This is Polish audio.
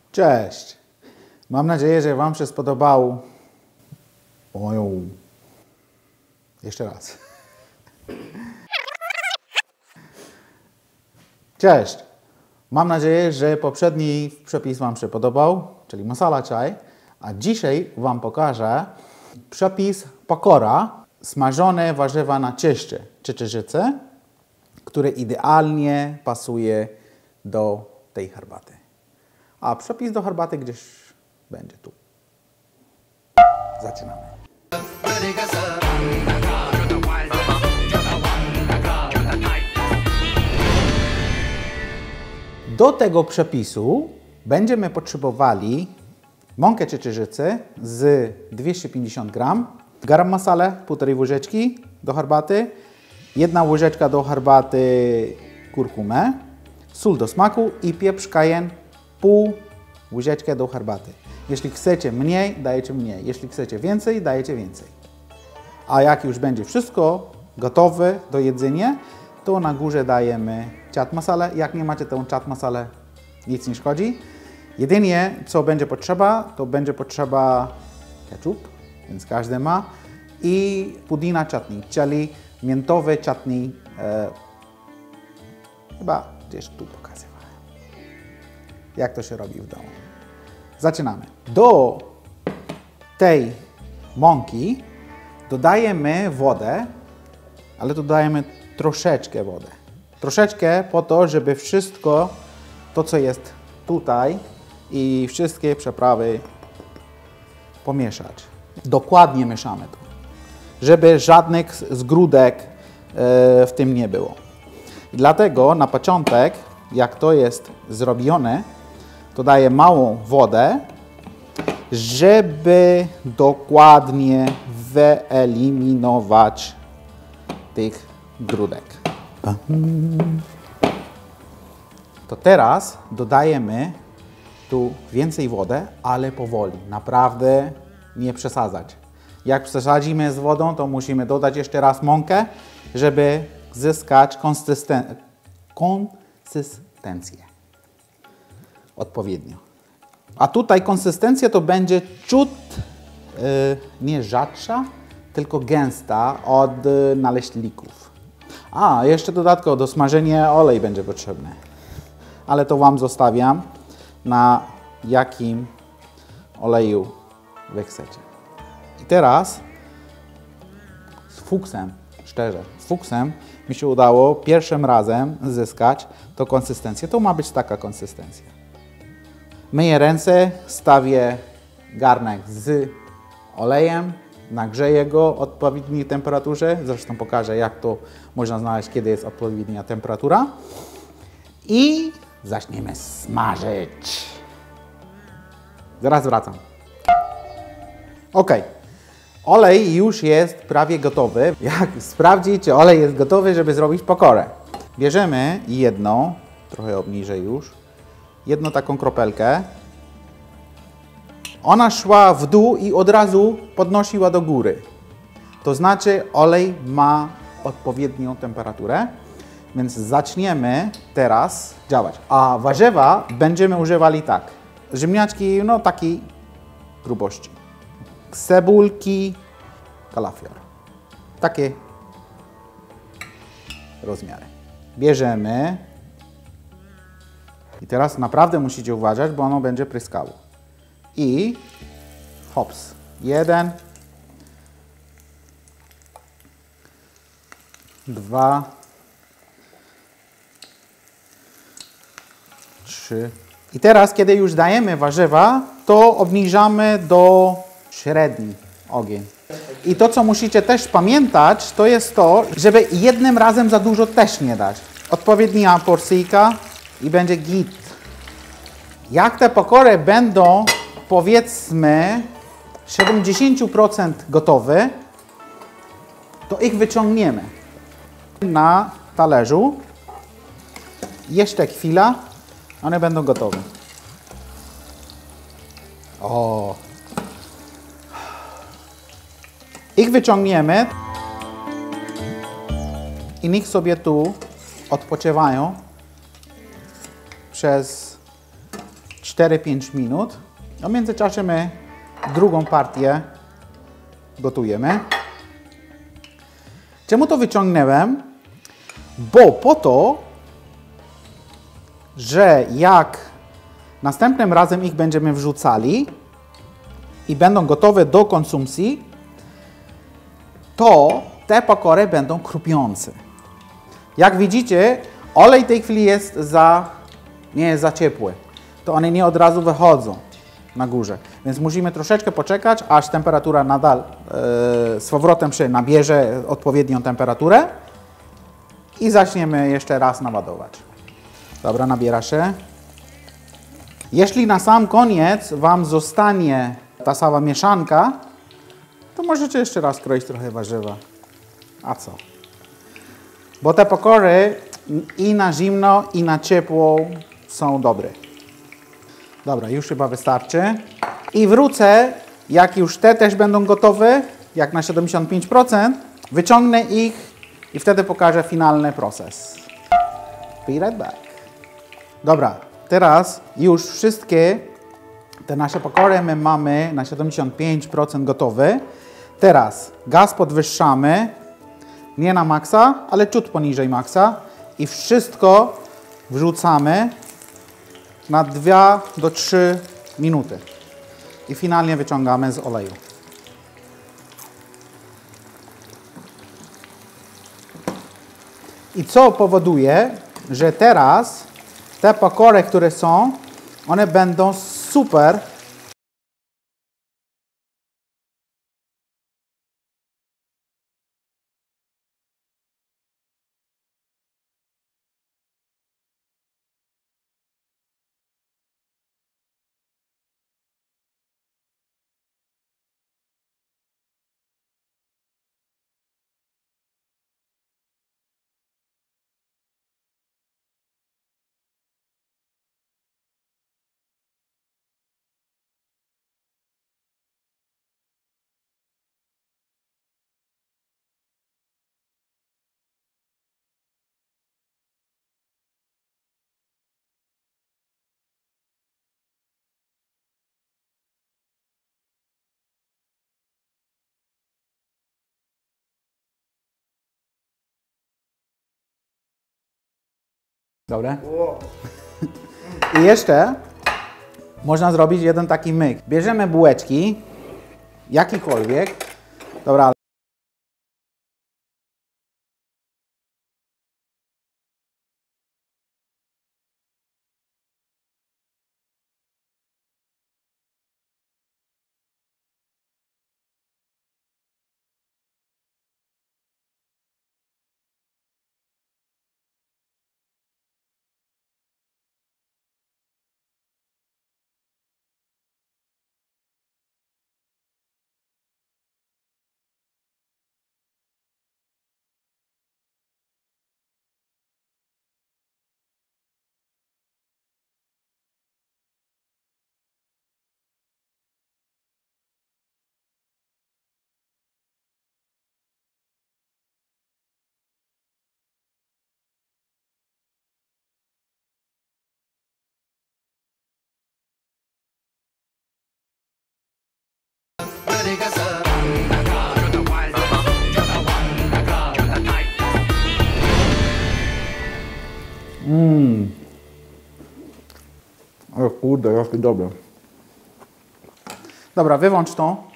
Cześć! Mam nadzieję, że Wam się spodobał. Jeszcze raz. Cześć! Mam nadzieję, że poprzedni przepis Wam się podobał, czyli masala chai. A dzisiaj Wam pokażę przepis pakora, smażone warzywa na cieście czeczeżycy, które idealnie pasuje do tej herbaty. A przepis do herbaty gdzieś będzie tu. Zaczynamy. Do tego przepisu będziemy potrzebowali mąkę czeczeżycy z 250 g, garam masala 1,5 łyżeczki do herbaty, 1 łyżeczka do herbaty kurkumę, sól do smaku i pieprz cayenne pół łyżeczkę do herbaty. Jeśli chcecie mniej, dajecie mniej. Jeśli chcecie więcej, dajecie więcej. A jak już będzie wszystko gotowe do jedzenia, to na górze dajemy chaat masala. Jak nie macie tą chaat masalę, nic nie szkodzi. Jedynie co będzie potrzeba, to będzie potrzeba ketchup, więc każdy ma, i pudina chutney, czyli miętowe chutney. Chyba gdzieś tu pokazywałem, jak to się robi w domu. Zaczynamy. Do tej mąki dodajemy wodę, ale dodajemy troszeczkę wodę. Troszeczkę po to, żeby wszystko to, co jest tutaj i wszystkie przyprawy pomieszać. Dokładnie mieszamy to, żeby żadnych zgrudek w tym nie było. Dlatego na początek, jak to jest zrobione, to daję małą wodę, żeby dokładnie wyeliminować tych grudek. To teraz dodajemy tu więcej wody, ale powoli. Naprawdę nie przesadzać. Jak przesadzimy z wodą, to musimy dodać jeszcze raz mąkę, żeby zyskać konsystencję odpowiednio. A tutaj konsystencja to będzie ciut nie rzadsza, tylko gęsta od naleśników. A, jeszcze dodatkowo do smażenia olej będzie potrzebny. Ale to Wam zostawiam, na jakim oleju Wy chcecie. I teraz z fuksem, szczerze, z fuksem mi się udało pierwszym razem zyskać tą konsystencję. To ma być taka konsystencja. Myję ręce, stawię garnek z olejem, nagrzeję go o odpowiedniej temperaturze. Zresztą pokażę, jak to można znaleźć, kiedy jest odpowiednia temperatura. I zaczniemy smażyć. Zaraz wracam. Ok. Olej już jest prawie gotowy. Jak sprawdzić, czy olej jest gotowy, żeby zrobić pokorę? Bierzemy jedną, trochę obniżę już, jedną taką kropelkę. Ona szła w dół i od razu podnosiła do góry. To znaczy olej ma odpowiednią temperaturę, więc zaczniemy teraz działać. A warzywa będziemy używali tak. Ziemniaczki, no takiej grubości. Cebulki, kalafior. Takie rozmiary. Bierzemy i teraz naprawdę musicie uważać, bo ono będzie pryskało. I hops. 1, 2, 3. I teraz, kiedy już dajemy warzywa, to obniżamy do średni ogień. I to, co musicie też pamiętać, to jest to, żeby jednym razem za dużo też nie dać. Odpowiednia porcyjka i będzie git. Jak te pokory będą, powiedzmy, 70% gotowe, to ich wyciągniemy na talerzu. Jeszcze chwila, one będą gotowe. O! Ich wyciągniemy i niech sobie tu odpoczywają przez 4-5 minut. A w międzyczasie my drugą partię gotujemy. Czemu to wyciągnąłem? Bo po to, że jak następnym razem ich będziemy wrzucali i będą gotowe do konsumpcji, to te pokory będą chrupiące. Jak widzicie, olej w tej chwili nie jest za ciepły. To one nie od razu wychodzą na górze. Więc musimy troszeczkę poczekać, aż temperatura nadal z powrotem się nabierze odpowiednią temperaturę i zaczniemy jeszcze raz naładować. Dobra, nabiera się. Jeśli na sam koniec Wam zostanie ta sama mieszanka, to możecie jeszcze raz kroić trochę warzywa. A co? Bo te pokory i na zimno, i na ciepło są dobre. Dobra, już chyba wystarczy. I wrócę, jak już te też będą gotowe, jak na 75%, wyciągnę ich i wtedy pokażę finalny proces. Be right back. Dobra, teraz już wszystkie te nasze pokory my mamy na 75% gotowe. Teraz gaz podwyższamy, nie na maksa, ale ciut poniżej maksa i wszystko wrzucamy na 2 do 3 minuty. I finalnie wyciągamy z oleju. I co powoduje, że teraz te pokory, które są, one będą super dobre. I jeszcze można zrobić jeden taki myk. Bierzemy bułeczki, jakikolwiek. Dobra. O kurde, jaki dobry. Dobra, wyłącz to.